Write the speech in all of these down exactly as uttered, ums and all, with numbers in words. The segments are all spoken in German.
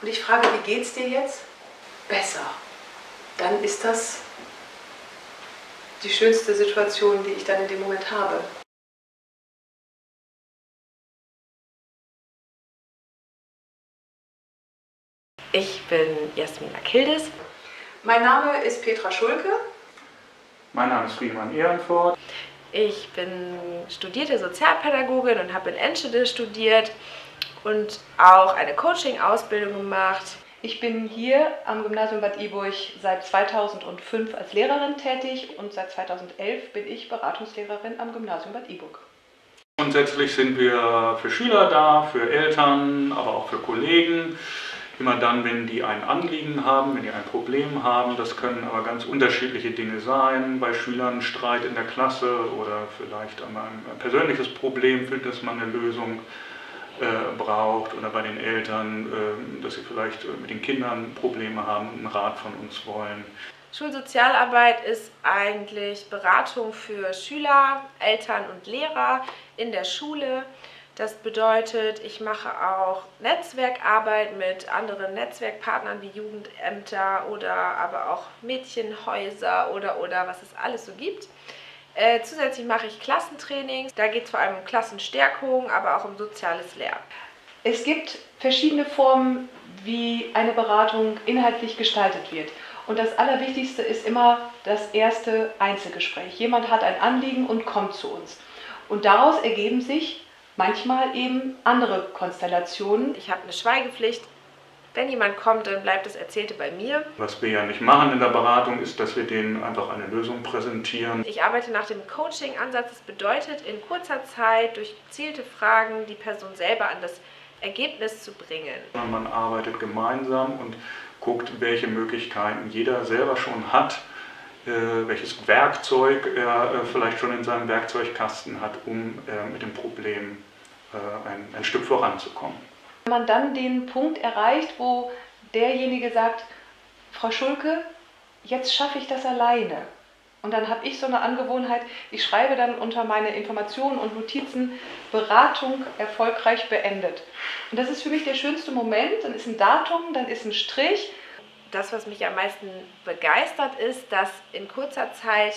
und ich frage, wie geht's dir jetzt? Besser. Dann ist das die schönste Situation, die ich dann in dem Moment habe. Ich bin Jasmina Kildes. Mein Name ist Petra Schulke. Mein Name ist Friedemann Ehrenfort. Ich bin studierte Sozialpädagogin und habe in Enschede studiert und auch eine Coaching-Ausbildung gemacht. Ich bin hier am Gymnasium Bad Iburg seit zweitausendfünf als Lehrerin tätig und seit zweitausendelf bin ich Beratungslehrerin am Gymnasium Bad Iburg. Grundsätzlich sind wir für Schüler da, für Eltern, aber auch für Kollegen. Immer dann, wenn die ein Anliegen haben, wenn die ein Problem haben. Das können aber ganz unterschiedliche Dinge sein. Bei Schülern Streit in der Klasse oder vielleicht einmal ein persönliches Problem, für das man eine Lösung äh, braucht. Oder bei den Eltern, äh, dass sie vielleicht mit den Kindern Probleme haben und einen Rat von uns wollen. Schulsozialarbeit ist eigentlich Beratung für Schüler, Eltern und Lehrer in der Schule. Das bedeutet, ich mache auch Netzwerkarbeit mit anderen Netzwerkpartnern wie Jugendämter oder aber auch Mädchenhäuser oder, oder was es alles so gibt. Äh, zusätzlich mache ich Klassentrainings, da geht es vor allem um Klassenstärkung, aber auch um soziales Lernen. Es gibt verschiedene Formen, wie eine Beratung inhaltlich gestaltet wird. Und das Allerwichtigste ist immer das erste Einzelgespräch. Jemand hat ein Anliegen und kommt zu uns. Und daraus ergeben sich manchmal eben andere Konstellationen. Ich habe eine Schweigepflicht. Wenn jemand kommt, dann bleibt das Erzählte bei mir. Was wir ja nicht machen in der Beratung, ist, dass wir denen einfach eine Lösung präsentieren. Ich arbeite nach dem Coaching-Ansatz. Das bedeutet, in kurzer Zeit durch gezielte Fragen die Person selber an das Ergebnis zu bringen. Man arbeitet gemeinsam und guckt, welche Möglichkeiten jeder selber schon hat, äh, welches Werkzeug er äh, vielleicht schon in seinem Werkzeugkasten hat, um äh, mit dem Problem äh, ein, ein Stück voranzukommen. Wenn man dann den Punkt erreicht, wo derjenige sagt, Frau Schulke, jetzt schaffe ich das alleine. Und dann habe ich so eine Angewohnheit, ich schreibe dann unter meine Informationen und Notizen, Beratung erfolgreich beendet. Und das ist für mich der schönste Moment, dann ist ein Datum, dann ist ein Strich. Das, was mich am meisten begeistert, ist, dass in kurzer Zeit,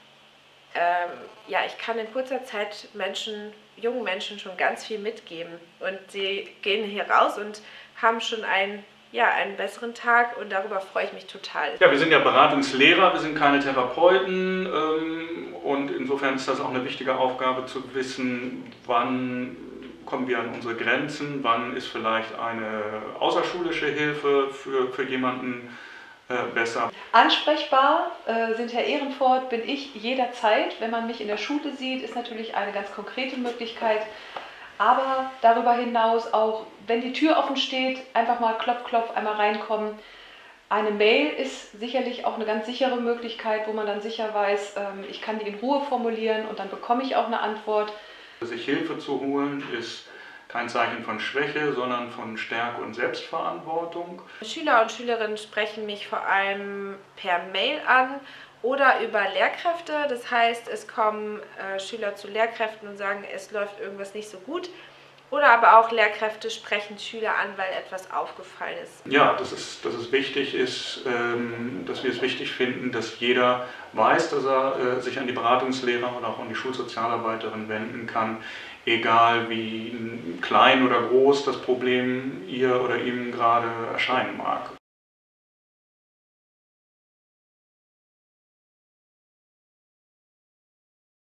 ähm, ja, ich kann in kurzer Zeit Menschen, jungen Menschen schon ganz viel mitgeben. Und sie gehen hier raus und haben schon einen, ja, einen besseren Tag und darüber freue ich mich total. Ja, wir sind ja Beratungslehrer, wir sind keine Therapeuten ähm, und insofern ist das auch eine wichtige Aufgabe zu wissen, wann kommen wir an unsere Grenzen, wann ist vielleicht eine außerschulische Hilfe für, für jemanden äh, besser. Ansprechbar äh, sind Herr Ehrenfort, bin ich jederzeit. Wenn man mich in der Schule sieht, ist natürlich eine ganz konkrete Möglichkeit. Aber darüber hinaus auch, wenn die Tür offen steht, einfach mal klopf, klopf, einmal reinkommen. Eine Mail ist sicherlich auch eine ganz sichere Möglichkeit, wo man dann sicher weiß, ähm, ich kann die in Ruhe formulieren und dann bekomme ich auch eine Antwort. Sich Hilfe zu holen ist kein Zeichen von Schwäche, sondern von Stärke und Selbstverantwortung. Schüler und Schülerinnen sprechen mich vor allem per Mail an oder über Lehrkräfte. Das heißt, es kommen äh, Schüler zu Lehrkräften und sagen, es läuft irgendwas nicht so gut. Oder aber auch Lehrkräfte sprechen Schüler an, weil etwas aufgefallen ist. Ja, dass es, dass es wichtig ist, ähm, dass wir es wichtig finden, dass jeder weiß, dass er äh, sich an die Beratungslehrer oder auch an die Schulsozialarbeiterin wenden kann, egal wie klein oder groß das Problem ihr oder ihm gerade erscheinen mag.